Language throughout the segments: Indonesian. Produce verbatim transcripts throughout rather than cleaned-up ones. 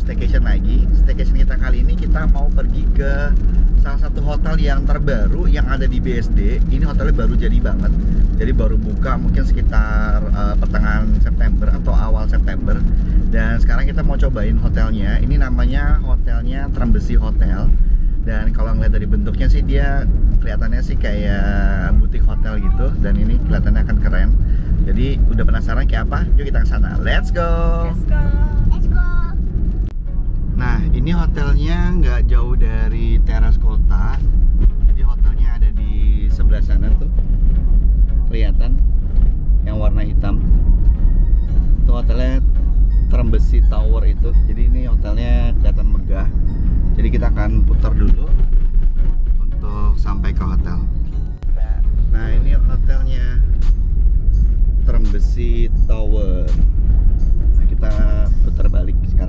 staycation lagi. Staycation kita kali ini kita mau pergi ke salah satu hotel yang terbaru yang ada di B S D. Ini hotelnya baru jadi banget. Jadi baru buka mungkin sekitar uh, pertengahan September atau awal September. Dan sekarang kita mau cobain hotelnya. Ini namanya hotelnya Trembesi Hotel. Dan kalau ngeliat dari bentuknya sih dia kelihatannya sih kayak butik hotel gitu. Dan ini kelihatannya akan keren. Jadi udah penasaran kayak apa? Yuk kita ke sana. Let's go. Let's go. Let's go. Nah, ini hotelnya nggak jauh dari teras kota. Jadi hotelnya ada di sebelah sana tuh. Kelihatan yang warna hitam. Itu hotelnya Trembesi Tower itu. Jadi ini hotelnya kelihatan megah. Jadi kita akan putar dulu untuk sampai ke hotel. Nah, ini hotelnya Trembesi Tower. Nah, kita putar balik sekarang.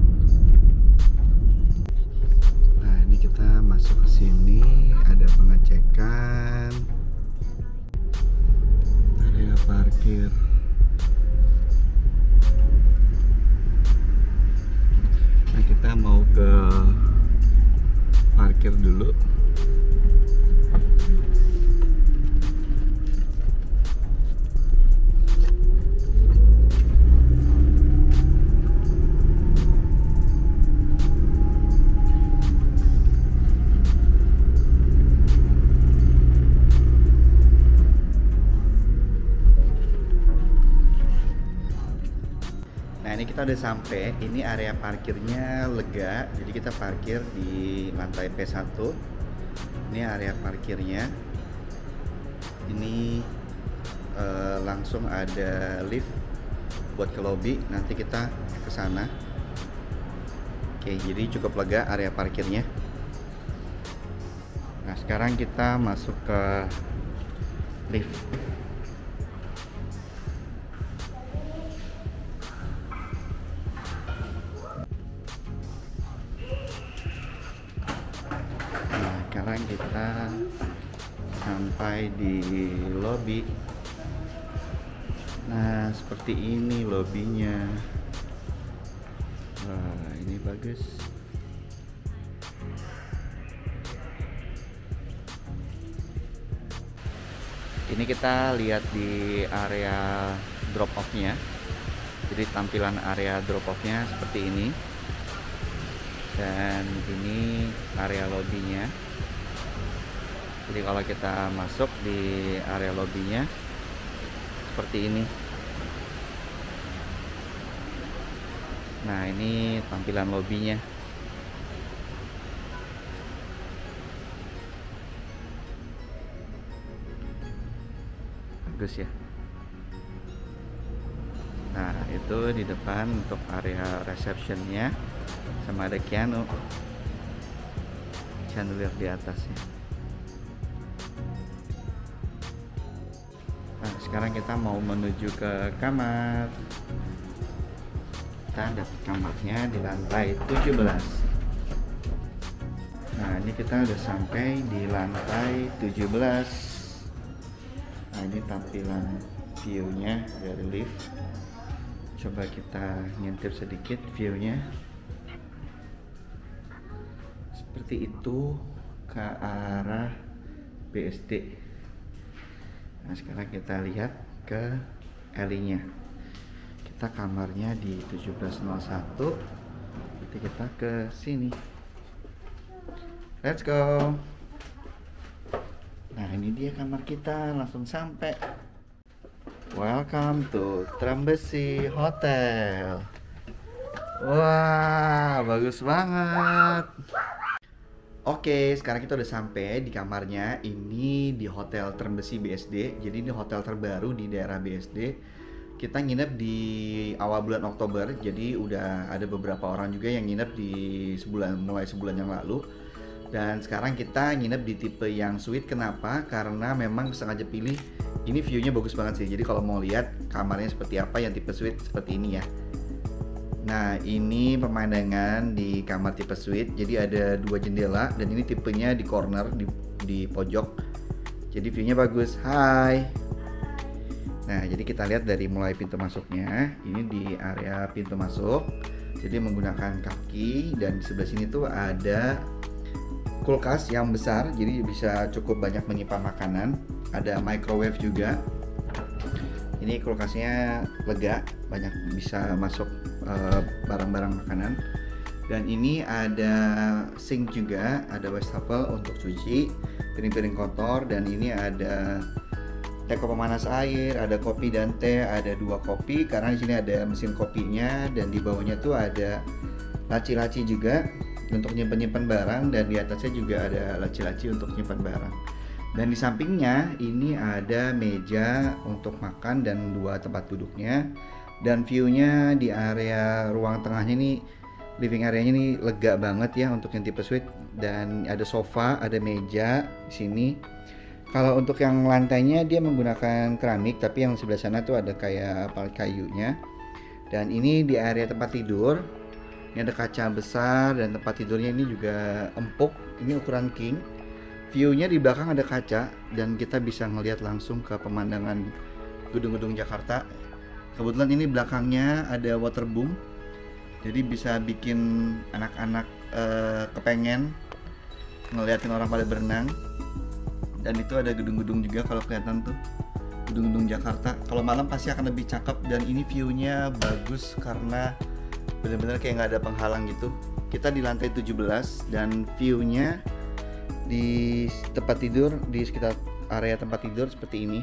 Nah, ini kita masuk ke sini, ada pengecekan, area parkir. Nah, kita mau ke parkir dulu. Nah, ini kita udah sampai. Ini area parkirnya lega. Jadi kita parkir di lantai P satu. Ini area parkirnya. Ini eh, langsung ada lift buat ke lobby. Nanti kita ke sana. Oke, jadi cukup lega area parkirnya. Nah, sekarang kita masuk ke lift. Sekarang kita sampai di lobby. Nah, seperti ini lobbynya. Wah, ini bagus. Ini kita lihat di area drop off-nya. Jadi tampilan area drop off-nya seperti ini. Dan ini area lobbynya. Jadi kalau kita masuk di area lobbynya seperti ini. Nah, ini tampilan lobbynya. Bagus ya. Nah, itu di depan untuk area receptionnya, sama ada piano, chandelier di atasnya. Nah, sekarang kita mau menuju ke kamar. Kita dapat kamarnya di lantai tujuh belas. Nah, ini kita udah sampai di lantai tujuh belas. Nah, ini tampilan view-nya dari lift. Coba kita ngintip sedikit view-nya. Seperti itu ke arah B S D. Nah, sekarang kita lihat ke alley-nya. Kita kamarnya di tujuh belas nol satu. Nanti kita ke sini. Let's go. Nah, ini dia kamar kita, langsung sampai. Welcome to Trembesi Hotel. Wah, bagus banget. Oke, sekarang kita udah sampai di kamarnya. Ini di Hotel Trembesi B S D. Jadi ini hotel terbaru di daerah B S D. Kita nginep di awal bulan Oktober. Jadi udah ada beberapa orang juga yang nginep di sebulan mulai sebulan yang lalu. Dan sekarang kita nginep di tipe yang suite. Kenapa? Karena memang sengaja pilih. Ini view-nya bagus banget sih. Jadi kalau mau lihat kamarnya seperti apa yang tipe suite seperti ini ya. Nah, ini pemandangan di kamar tipe suite. Jadi ada dua jendela dan ini tipenya di corner, di, di pojok. Jadi view-nya bagus. Hai. Nah, jadi kita lihat dari mulai pintu masuknya. Ini di area pintu masuk. Jadi menggunakan kaki, dan di sebelah sini tuh ada kulkas yang besar, jadi bisa cukup banyak menyimpan makanan. Ada microwave juga. Ini kulkasnya lega, banyak bisa masuk barang-barang uh, makanan. Dan ini ada sink juga, ada wastafel untuk cuci piring-piring kotor, dan ini ada teko pemanas air, ada kopi dan teh, ada dua kopi karena di sini ada mesin kopinya, dan di bawahnya tuh ada laci-laci juga untuk nyimpen-nyimpen barang, dan di atasnya juga ada laci-laci untuk nyimpen barang. Dan di sampingnya ini ada meja untuk makan dan dua tempat duduknya, dan view-nya di area ruang tengahnya nih, living area-nya nih lega banget ya untuk yang tipe suite, dan ada sofa, ada meja di sini. Kalau untuk yang lantainya dia menggunakan keramik, tapi yang sebelah sana tuh ada kayak palet kayunya. Dan ini di area tempat tidur, ini ada kaca besar, dan tempat tidurnya ini juga empuk. Ini ukuran king. View-nya di belakang ada kaca, dan kita bisa ngelihat langsung ke pemandangan gedung-gedung Jakarta. Kebetulan ini belakangnya ada waterboom, jadi bisa bikin anak-anak eh, kepengen ngeliatin orang pada berenang. Dan itu ada gedung-gedung juga, kalau kelihatan tuh gedung-gedung Jakarta. Kalau malam pasti akan lebih cakep, dan ini view-nya bagus karena benar-benar kayak nggak ada penghalang gitu. Kita di lantai tujuh belas, dan view-nya di tempat tidur, di sekitar area tempat tidur seperti ini.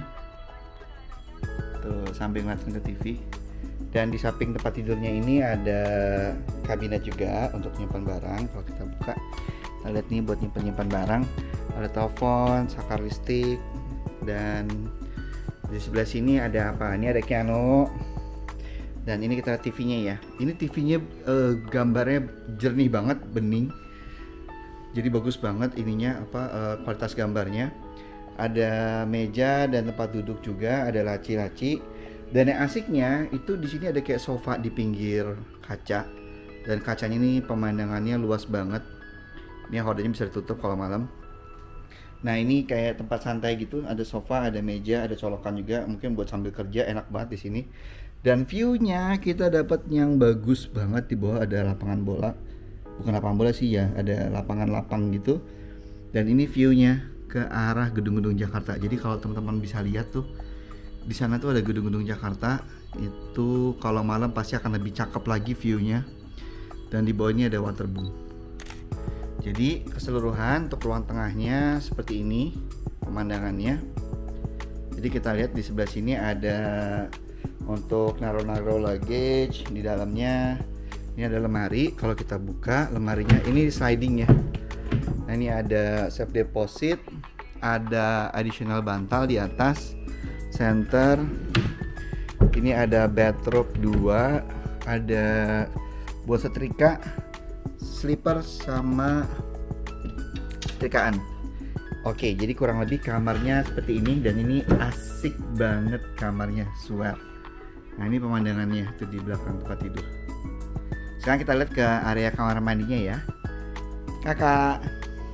Tuh sambil ngeliatin ke T V. Dan di samping tempat tidurnya ini ada kabinet juga untuk nyimpan barang. Kalau kita buka, kita lihat nih buat nyimpan-nyimpan barang. Ada telepon, saklar listrik, dan di sebelah sini ada apa? Ini ada piano, dan ini kita lihat T V-nya ya. Ini T V-nya eh, gambarnya jernih banget, bening. Jadi bagus banget ininya apa eh, kualitas gambarnya. Ada meja dan tempat duduk juga, ada laci-laci. Dan yang asiknya itu di sini ada kayak sofa di pinggir kaca, dan kacanya ini pemandangannya luas banget. Ini hordenya bisa ditutup kalau malam. Nah ini kayak tempat santai gitu, ada sofa, ada meja, ada colokan juga, mungkin buat sambil kerja enak banget di sini. Dan view-nya kita dapat yang bagus banget. Di bawah ada lapangan bola, bukan lapangan bola sih ya, ada lapangan lapang gitu. Dan ini view-nya ke arah gedung-gedung Jakarta. Jadi kalau teman-teman bisa lihat tuh, di sana tuh ada gedung-gedung Jakarta. Itu kalau malam pasti akan lebih cakep lagi view-nya. Dan di bawahnya ada waterboom. Jadi keseluruhan untuk ruang tengahnya seperti ini pemandangannya. Jadi kita lihat di sebelah sini ada untuk naruh-naruh luggage di dalamnya. Ini ada lemari. Kalau kita buka lemarinya, ini sliding ya. Nah ini ada safe deposit, ada additional bantal di atas, center. Ini ada bathrobe dua, ada buat setrika, slipper sama setrikaan. Oke, jadi kurang lebih kamarnya seperti ini, dan ini asik banget kamarnya, swear. Nah ini pemandangannya tuh di belakang tempat tidur. Sekarang kita lihat ke area kamar mandinya ya, kakak.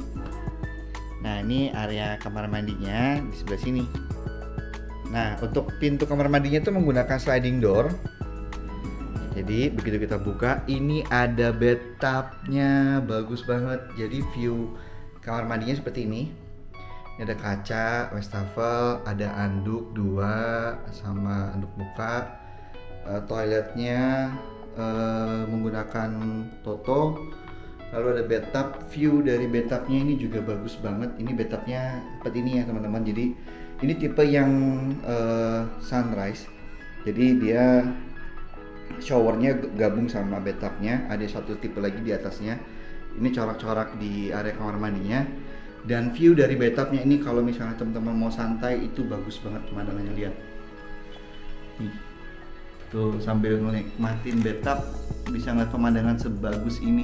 Nah ini area kamar mandinya di sebelah sini. Nah untuk pintu kamar mandinya tuh menggunakan sliding door. Jadi begitu kita buka, ini ada bathtubnya, bagus banget. Jadi view kamar mandinya seperti ini. Ini ada kaca, wastafel, ada anduk dua sama anduk muka. Uh, toiletnya uh, menggunakan Toto. Lalu ada bathtub. View dari bathtubnya ini juga bagus banget. Ini bathtubnya seperti ini ya teman-teman. Jadi ini tipe yang uh, sunrise. Jadi dia showernya gabung sama bathtubnya. Ada satu tipe lagi di atasnya. Ini corak-corak di area kamar mandinya. Dan view dari bathtubnya ini kalau misalnya teman-teman mau santai itu bagus banget pemandangannya, lihat. Nih. Tuh sambil nikmatin bathtub bisa ngeliat pemandangan sebagus ini.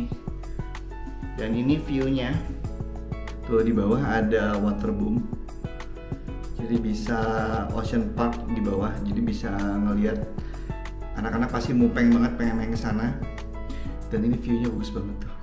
Dan ini view-nya. Tuh di bawah ada waterboom. Jadi bisa ocean park di bawah. Jadi bisa ngeliat anak-anak pasti mupeng banget pengen main ke sana. Dan ini view-nya bagus banget tuh.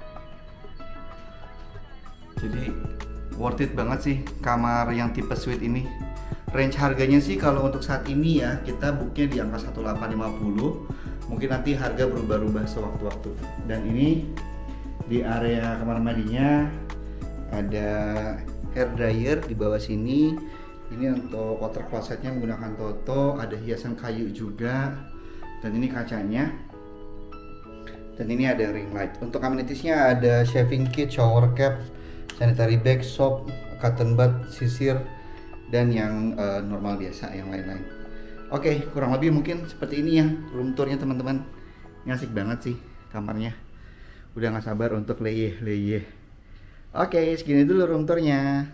Jadi worth it banget sih kamar yang tipe suite ini. Range harganya sih kalau untuk saat ini ya kita booknya di angka seribu delapan ratus lima puluh, Mungkin nanti harga berubah-ubah sewaktu-waktu. Dan ini di area kamar mandinya ada hair dryer di bawah sini. Ini untuk water closetnya menggunakan Toto, ada hiasan kayu juga. Dan ini kacanya. Dan ini ada ring light. Untuk amenitiesnya ada shaving kit, shower cap, sanitary bag, soap, cotton bud, sisir, dan yang uh, normal biasa, yang lain-lain. Oke, kurang lebih mungkin seperti ini ya room tournya teman-teman. Ini asik banget sih kamarnya. Udah gak sabar untuk leyeh-leyeh. Oke, segini dulu room tournya.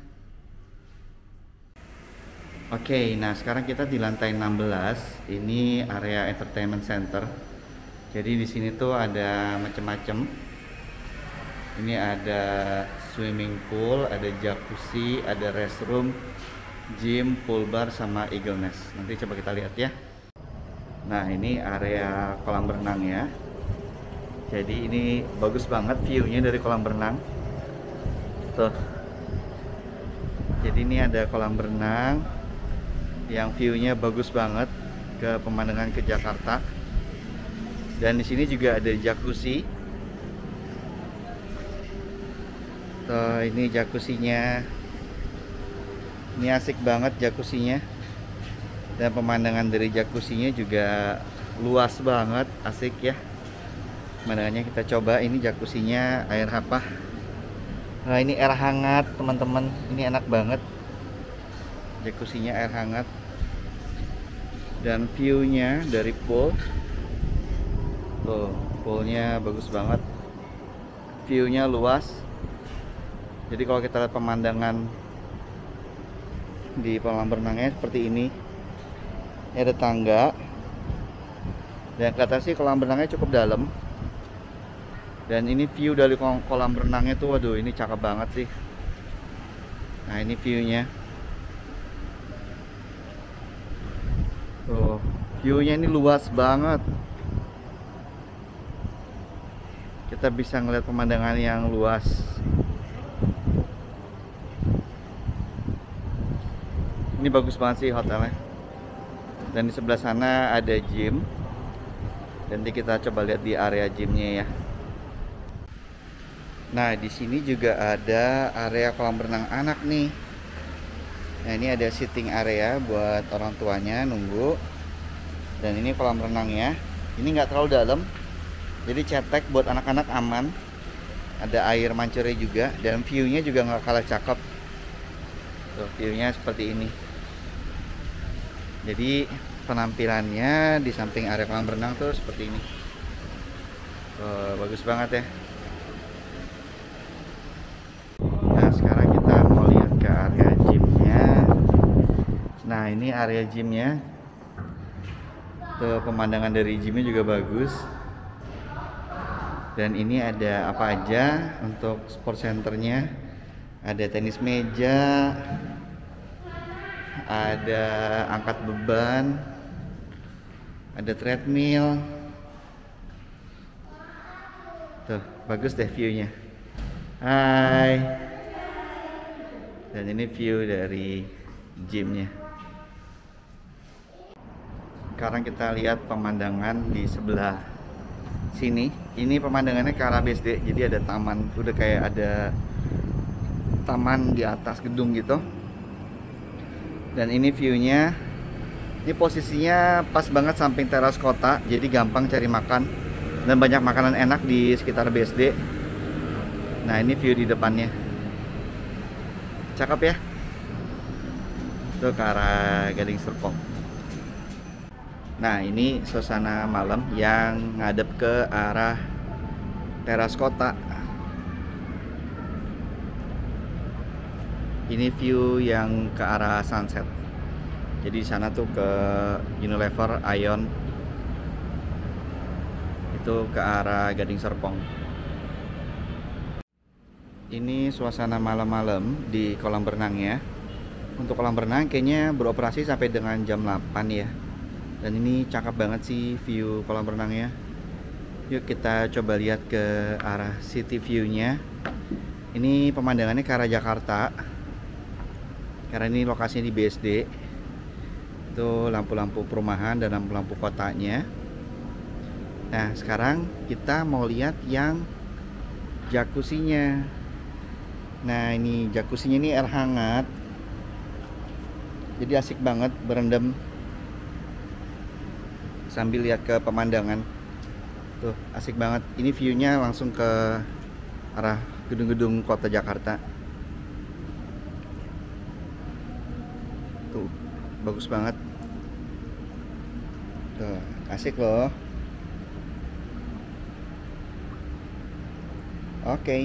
Oke, nah sekarang kita di lantai enam belas. Ini area entertainment center. Jadi di sini tuh ada macem-macem. Ini ada swimming pool, ada jacuzzi, ada restroom, gym, pool bar, sama eagle nest. Nanti coba kita lihat ya. Nah ini area kolam renang ya. Jadi ini bagus banget view-nya dari kolam renang. Tuh. Jadi ini ada kolam renang yang view-nya bagus banget ke pemandangan ke Jakarta. Dan di sini juga ada jacuzzi. Tuh, ini jacuzzinya. Ini asik banget jacuzzinya. Dan pemandangan dari jacuzzinya juga luas banget, asik ya. Pemandangannya kita coba. Ini jacuzzinya air apa? Nah, ini air hangat, teman-teman. Ini enak banget. Jacuzzinya air hangat. Dan view-nya dari pool. Tuh, poolnya bagus banget. View-nya luas. Jadi kalau kita lihat pemandangan di kolam renangnya seperti ini. Ini ada tangga. Dan kelihatan sih kolam renangnya cukup dalam. Dan ini view dari kolam renangnya tuh, waduh ini cakep banget sih. Nah ini view-nya. Tuh, view-nya ini luas banget. Kita bisa ngeliat pemandangan yang luas. Ini bagus banget sih hotelnya. Dan di sebelah sana ada gym. Nanti kita coba lihat di area gymnya ya. Nah di sini juga ada area kolam renang anak nih. Nah ini ada sitting area buat orang tuanya nunggu. Dan ini kolam renangnya. Ini nggak terlalu dalam. Jadi cetek buat anak-anak aman. Ada air mancurnya juga. Dan view-nya juga nggak kalah cakep. Tuh, view-nya seperti ini. Jadi penampilannya di samping area kolam renang tuh seperti ini. Tuh, bagus banget ya. Nah sekarang kita mau lihat ke area gymnya. Nah ini area gymnya. Tuh, pemandangan dari gymnya juga bagus. Dan ini ada apa aja untuk sport centernya. Ada tenis meja, ada angkat beban, ada treadmill. Tuh, bagus deh view-nya. Hai. Dan ini view dari gymnya. Sekarang kita lihat pemandangan di sebelah sini. Ini pemandangannya ke arah B S D. Jadi ada taman, udah kayak ada taman di atas gedung gitu. Dan ini view-nya. Ini posisinya pas banget samping teras kota, jadi gampang cari makan dan banyak makanan enak di sekitar B S D. Nah, ini view di depannya. Cakep ya? Itu ke arah Gading Serpong. Nah, ini suasana malam yang ngadep ke arah teras kota. Ini view yang ke arah sunset. Jadi di sana tuh ke Unilever, Ion. Itu ke arah Gading Serpong. Ini suasana malam-malam di kolam renangnya. Untuk kolam renang kayaknya beroperasi sampai dengan jam delapan ya. Dan ini cakep banget sih view kolam renangnya. Yuk kita coba lihat ke arah city view-nya. Ini pemandangannya ke arah Jakarta. Karena ini lokasinya di B S D. Itu lampu-lampu perumahan dan lampu-lampu kotanya. Nah, sekarang kita mau lihat yang jacuzzinya. Nah, ini jacuzzinya ini air hangat. Jadi asik banget berendam sambil lihat ke pemandangan. Tuh, asik banget. Ini view-nya langsung ke arah gedung-gedung kota Jakarta. Tuh, bagus banget. Tuh, asik loh. Oke. Okay.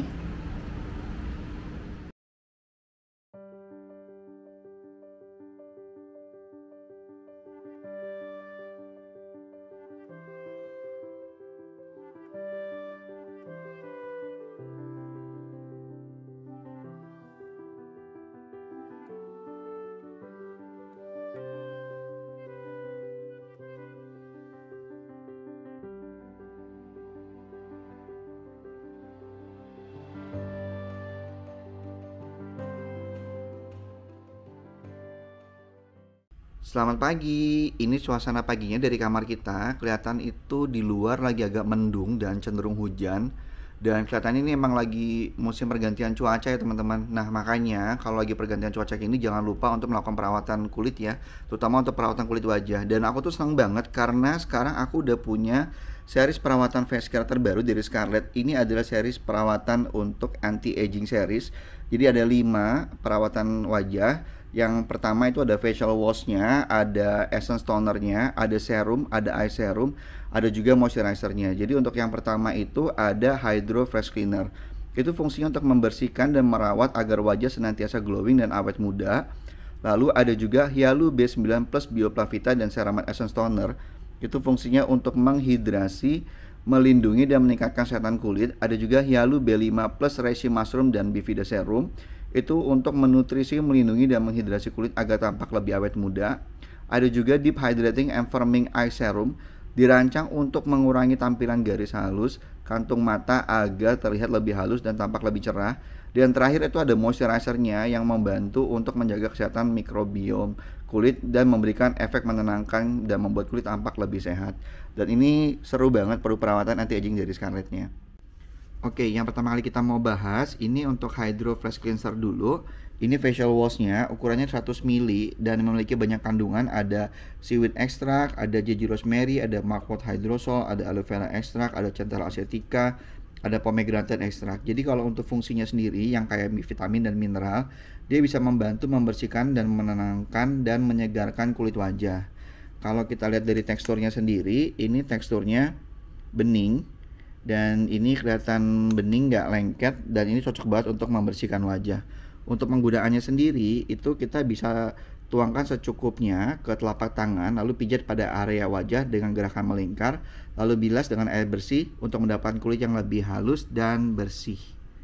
Selamat pagi. Ini suasana paginya dari kamar kita. Kelihatan itu di luar lagi agak mendung dan cenderung hujan. Dan kelihatannya ini emang lagi musim pergantian cuaca ya teman-teman. Nah makanya kalau lagi pergantian cuaca ini jangan lupa untuk melakukan perawatan kulit ya. Terutama untuk perawatan kulit wajah. Dan aku tuh senang banget karena sekarang aku udah punya series perawatan face care terbaru dari Scarlett. Ini adalah series perawatan untuk anti-aging series. Jadi ada lima perawatan wajah. Yang pertama itu ada facial wash-nya, ada essence toner-nya, ada serum, ada eye serum, ada juga moisturizer-nya. Jadi untuk yang pertama itu ada Hydro Fresh Cleaner. Itu fungsinya untuk membersihkan dan merawat agar wajah senantiasa glowing dan awet muda. Lalu ada juga Hyalu B sembilan Plus Bioplavita dan Ceramide Essence Toner. Itu fungsinya untuk menghidrasi, melindungi dan meningkatkan kesehatan kulit. Ada juga Hyalu B lima Plus Reishi Mushroom dan Bifida Serum. Itu untuk menutrisi, melindungi dan menghidrasi kulit agar tampak lebih awet muda. Ada juga Deep Hydrating and Firming Eye Serum, dirancang untuk mengurangi tampilan garis halus kantung mata agar terlihat lebih halus dan tampak lebih cerah. Dan terakhir itu ada moisturizer-nya yang membantu untuk menjaga kesehatan mikrobiom kulit dan memberikan efek menenangkan dan membuat kulit tampak lebih sehat. Dan ini seru banget perlu perawatan anti aging dari Scarlett-nya. Oke, yang pertama kali kita mau bahas ini untuk Hydro Fresh Cleanser dulu. Ini facial wash-nya ukurannya seratus mililiter dan memiliki banyak kandungan. Ada seaweed extract, ada jeju rosemary, ada mugwort hydrosol, ada aloe vera extract, ada centella asiatica, ada pomegranate extract. Jadi kalau untuk fungsinya sendiri yang kayak vitamin dan mineral, dia bisa membantu membersihkan dan menenangkan dan menyegarkan kulit wajah. Kalau kita lihat dari teksturnya sendiri, ini teksturnya bening. Dan ini kelihatan bening, nggak lengket, dan ini cocok banget untuk membersihkan wajah. Untuk penggunaannya sendiri itu kita bisa tuangkan secukupnya ke telapak tangan, lalu pijat pada area wajah dengan gerakan melingkar, lalu bilas dengan air bersih untuk mendapatkan kulit yang lebih halus dan bersih.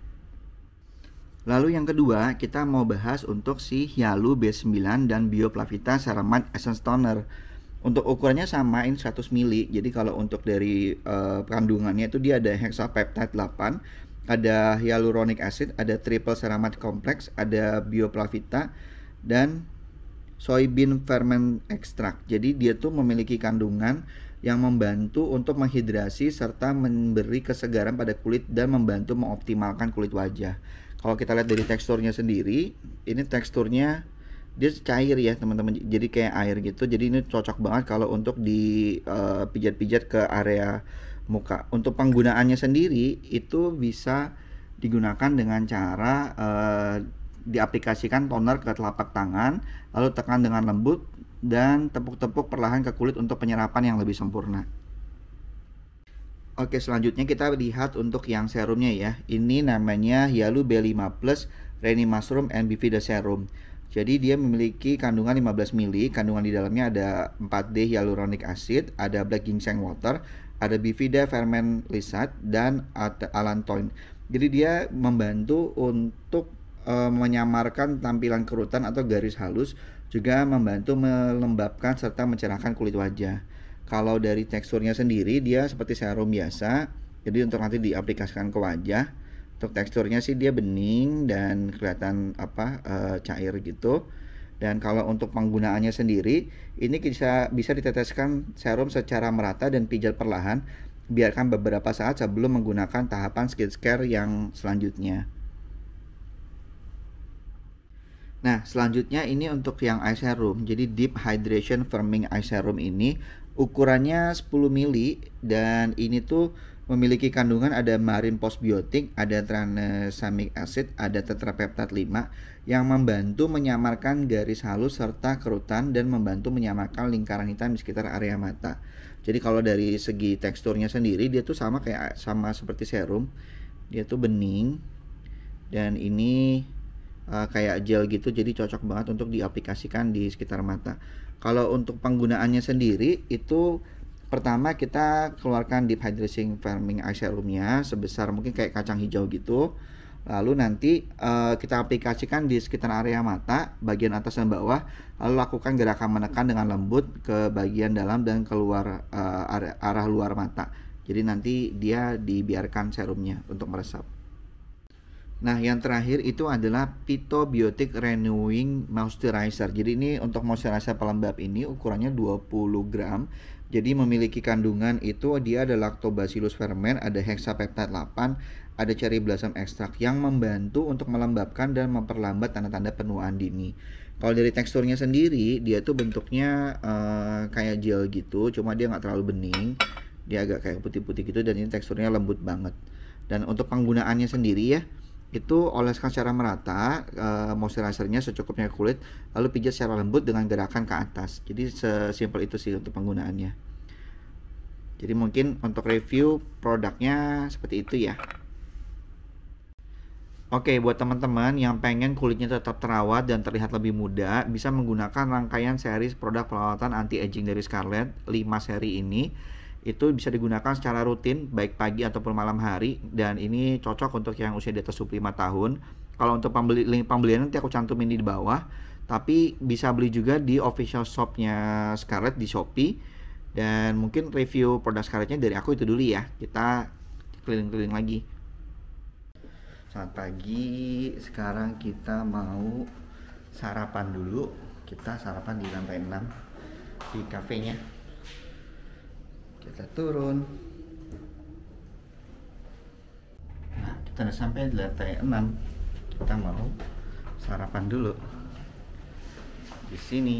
Lalu yang kedua kita mau bahas untuk si Hyalu B sembilan dan Bioplavita Ceramide Essence Toner. Untuk ukurannya sama, ini seratus mililiter. Jadi kalau untuk dari uh, kandungannya itu dia ada hexapeptide delapan, ada hyaluronic acid, ada triple ceramide complex, ada bioplavita dan soybean ferment extract. Jadi dia tuh memiliki kandungan yang membantu untuk menghidrasi serta memberi kesegaran pada kulit dan membantu mengoptimalkan kulit wajah. Kalau kita lihat dari teksturnya sendiri, ini teksturnya dia cair ya teman-teman, jadi kayak air gitu. Jadi ini cocok banget kalau untuk dipijat-pijat uh, ke area muka. Untuk penggunaannya sendiri itu bisa digunakan dengan cara uh, diaplikasikan toner ke telapak tangan, lalu tekan dengan lembut dan tepuk-tepuk perlahan ke kulit untuk penyerapan yang lebih sempurna. Oke, selanjutnya kita lihat untuk yang serumnya ya. Ini namanya Hyalu B lima Plus Reishi Mushroom and Bifida Serum. Jadi dia memiliki kandungan lima belas mililiter, kandungan di dalamnya ada empat D hyaluronic acid, ada black ginseng water, ada Bifida ferment lysate dan allantoin. Jadi dia membantu untuk e, menyamarkan tampilan kerutan atau garis halus, juga membantu melembabkan serta mencerahkan kulit wajah. Kalau dari teksturnya sendiri dia seperti serum biasa. Jadi untuk nanti diaplikasikan ke wajah. Untuk teksturnya sih dia bening dan kelihatan apa e, cair gitu. Dan kalau untuk penggunaannya sendiri, ini bisa bisa diteteskan serum secara merata dan pijat perlahan biarkan beberapa saat sebelum menggunakan tahapan skincare yang selanjutnya. Nah, selanjutnya ini untuk yang eye serum. Jadi Deep Hydration Firming Eye Serum ini ukurannya sepuluh mililiter dan ini tuh memiliki kandungan ada marine postbiotik, ada tranexamic acid, ada tetrapeptide lima yang membantu menyamarkan garis halus serta kerutan dan membantu menyamarkan lingkaran hitam di sekitar area mata. Jadi kalau dari segi teksturnya sendiri dia tuh sama kayak sama seperti serum. Dia tuh bening dan ini uh, kayak gel gitu, jadi cocok banget untuk diaplikasikan di sekitar mata. Kalau untuk penggunaannya sendiri itu pertama kita keluarkan Deep Hydration Firming Eye Serumnya sebesar mungkin kayak kacang hijau gitu. Lalu nanti uh, kita aplikasikan di sekitar area mata, bagian atas dan bawah. Lalu lakukan gerakan menekan dengan lembut ke bagian dalam dan keluar uh, arah, arah luar mata. Jadi nanti dia dibiarkan serumnya untuk meresap. Nah, yang terakhir itu adalah Phytobiotic Renewing Moisturizer. Jadi ini untuk moisturizer pelembab ini ukurannya dua puluh gram. Jadi memiliki kandungan itu dia ada Lactobacillus ferment, ada hexapeptide delapan, ada cherry blossom extract yang membantu untuk melembabkan dan memperlambat tanda-tanda penuaan dini. Kalau dari teksturnya sendiri, dia tuh bentuknya uh, kayak gel gitu, cuma dia nggak terlalu bening. Dia agak kayak putih-putih gitu dan ini teksturnya lembut banget. Dan untuk penggunaannya sendiri ya, itu oleskan secara merata uh, moisturizernya secukupnya kulit, lalu pijat secara lembut dengan gerakan ke atas. Jadi sesimpel itu sih untuk penggunaannya. Jadi mungkin untuk review produknya seperti itu ya. Oke, buat teman-teman yang pengen kulitnya tetap terawat dan terlihat lebih muda, bisa menggunakan rangkaian series produk perawatan anti-aging dari Scarlett. lima seri ini itu bisa digunakan secara rutin baik pagi ataupun malam hari, dan ini cocok untuk yang usia di atas dua puluh lima tahun. Kalau untuk pembeli, link pembelian nanti aku cantumin di bawah, tapi bisa beli juga di official shopnya Scarlett di Shopee. Dan mungkin review produk Scarlettnya dari aku itu dulu ya, kita keliling-keliling lagi. Selamat pagi, sekarang kita mau sarapan dulu. Kita sarapan di lantai enam di kafenya. Kita turun. Nah, kita udah sampai di lantai enam. Kita mau sarapan dulu di sini.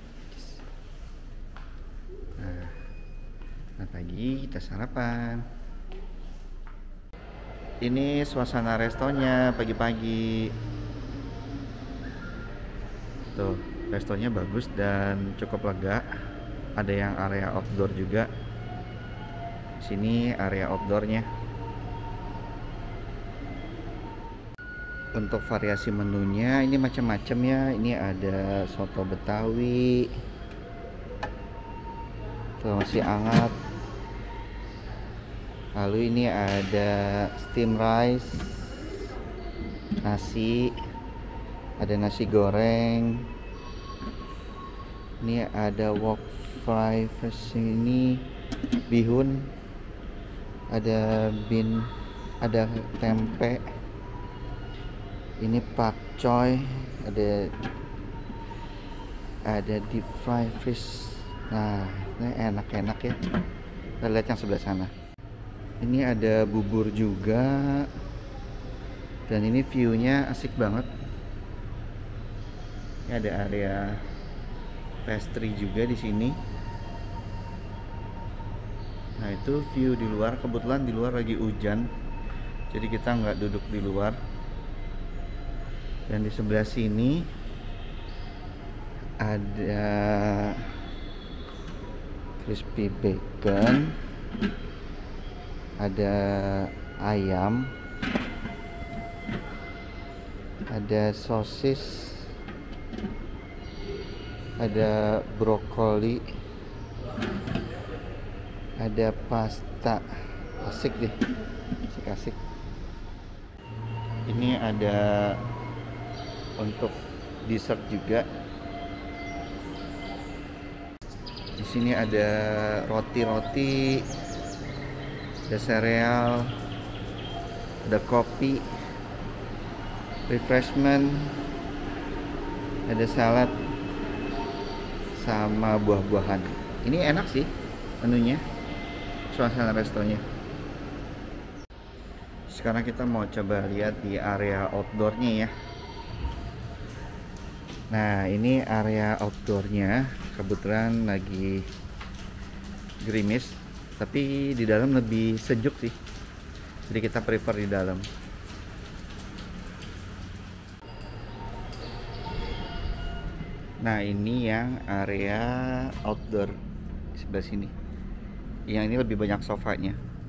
Nah, selamat pagi, kita sarapan. Ini suasana restonya pagi-pagi. Tuh, restonya bagus dan cukup lega. Ada yang area outdoor juga. Sini area outdoornya. Untuk variasi menunya ini macam-macam ya. Ini ada soto Betawi. Tuh masih hangat. Lalu ini ada steam rice, nasi, ada nasi goreng. Ini ada wok fry versi ini, bihun, ada bin, ada tempe. Ini pakcoy, ada ada deep fry fish. Nah, ini enak-enak ya. Kita lihat yang sebelah sana. Ini ada bubur juga, dan ini view-nya asik banget. Ini ada area pastry juga di sini. Nah, itu view di luar. Kebetulan di luar lagi hujan, jadi kita nggak duduk di luar. Dan di sebelah sini ada crispy bacon, ada ayam, ada sosis, ada brokoli, ada pasta. Asik deh, asik-asik. Ini ada untuk dessert juga. Di sini ada roti-roti, ada sereal, ada kopi, refreshment, ada salad, sama buah-buahan. Ini enak sih menunya, suasana restonya. Sekarang kita mau coba lihat di area outdoornya ya. Nah, ini area outdoornya kebetulan lagi gerimis, tapi di dalam lebih sejuk sih. Jadi kita prefer di dalam. Nah, ini yang area outdoor di sebelah sini. Yang ini lebih banyak sofanya.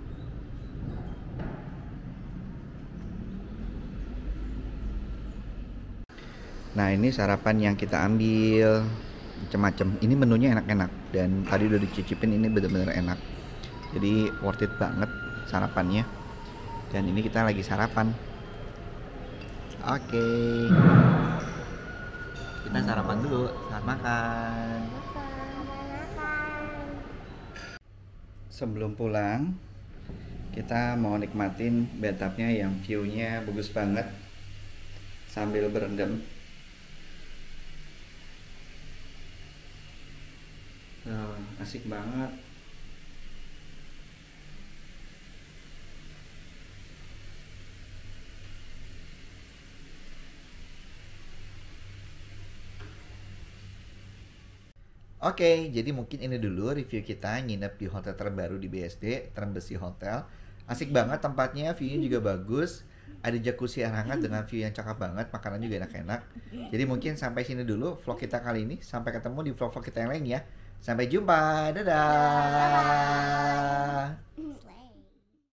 Nah, ini sarapan yang kita ambil macam-macam. Ini menunya enak-enak dan tadi udah dicicipin, ini bener-bener enak. Jadi worth it banget sarapannya. Dan ini kita lagi sarapan. Oke. Kita sarapan dulu, selamat makan. Sebelum pulang, kita mau nikmatin bathtubnya yang view-nya bagus banget sambil berendam. Oh, asik banget. Oke, jadi mungkin ini dulu review kita nginep di hotel terbaru di B S D, Termbesi Hotel. Asik banget tempatnya, view-nya juga bagus. Ada jacuzzi yang hangat dengan view yang cakep banget, makanan juga enak-enak. Jadi mungkin sampai sini dulu vlog kita kali ini. Sampai ketemu di vlog-vlog kita yang lain ya. Sampai jumpa, dadah.